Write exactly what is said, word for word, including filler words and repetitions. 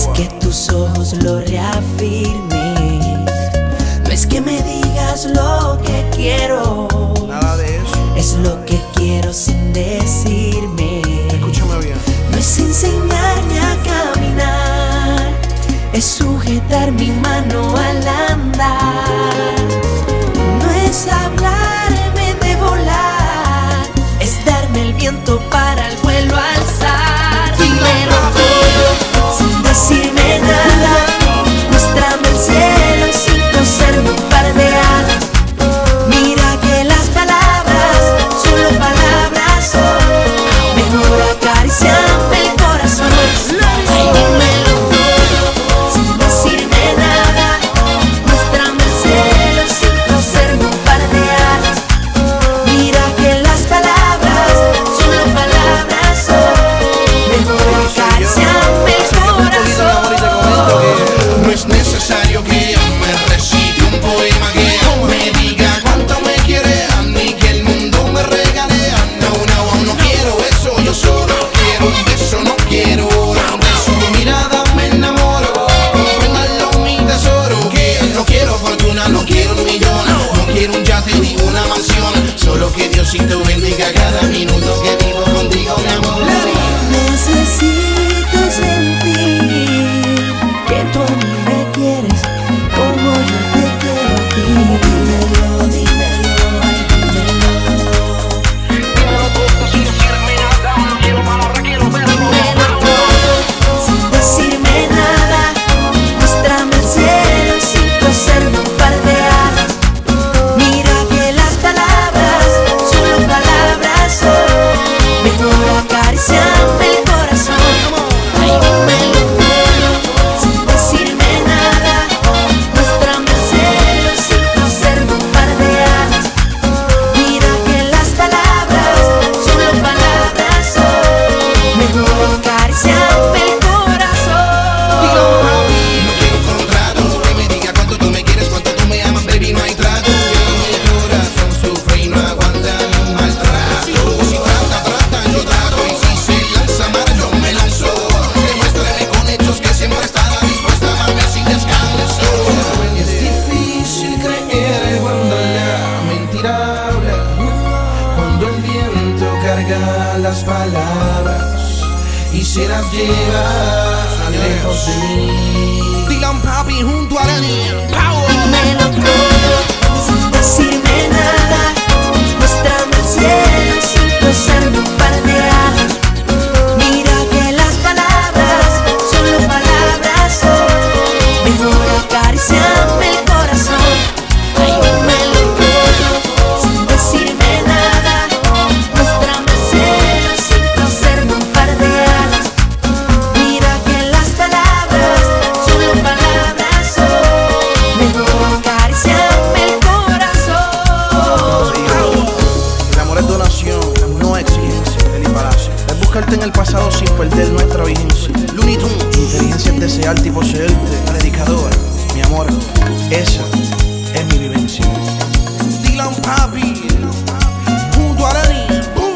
es que tus ojos lo reafirmen. No es que me digas lo que quiero, nada de eso. Es lo que quiero sin decirme. Escúchame bien. No es enseñarme a caminar, es sujetar mi mano al andar. No es hablarme de volar, es darme el viento para el vuelo alzar. Dímelo todo sin decirme nada, muéstrame el cielo sin cruzarme un par de alas. Mira que las palabras solo palabras son, mejor acariciarme el corazón. Ay, dímelo todo sin decirme nada, muéstrame el cielo sin cruzarme un par de alas. Mira que las palabras solo palabras son, mejor acariciarme el corazón. No es necesario que me recite un poema, que me diga cuánto me quiere, ni que el mundo me regale. No, no, no quiero eso, yo solo quiero un beso, no quiero oro. De su mirada me enamoro, compréndalo mi tesoro. Que no quiero fortuna, no quiero un millón, no quiero un yate ni una mansión. Solo que Diosito bendiga cada minuto que vivo contigo, mi amor. Necesito sentir que tú a mí me quieres como yo te quiero a ti. Dímelo, dímelo, ay, dímelo. Dímelo todo sin decirme nada, no quiero palabra, quiero verlo. Dímelo todo sin decirme nada, muéstrame el cielo sin cruzarme un par de alas. Mira que las palabras solo palabras son, mejor acariciarme el corazón. Ay, dímelo todo sin decirme nada, muéstrame el cielo sin cruzarme un par de alas. Mira que las palabras solo palabras son, mejor acariciarme el corazón. No quiero un contrato que me diga cuánto tú me quieres, cuánto tú me amas, baby, no hay trato. Mi corazón sufre y no aguanta un maltrato. Si trata, trata, yo trato. Y si se lanza mar, yo me lanzo. Demuéstrame con hechos que siempre estará dispuesta a amarme sin descanso. Es difícil creer cuando la mentira habla, cuando el viento carga las palabras y se las lleva lejos de mí. Dylan Papi junto a Lenny Power. Dímelo todo sin decirme nada, muéstrame el cielo sin cruzarme un par de alas. Mira que las palabras solo palabras son, mejor acariciarme el corazón. Ay, dímelo todo sin decirme nada, muéstrame el cielo sin cruzarme un par de alas. Mira que las palabras solo palabras son, mejor acariciarme el corazón. El amor es donación, no exigencia. Eli Palacio. Es buscarte en el pasado sin perder nuestra vigencia. Looney Tunes. Inteligencia es desearte y poseerte. Predicadora, mi amor, esa es mi vivencia. Dylan Papi junto a Lenny.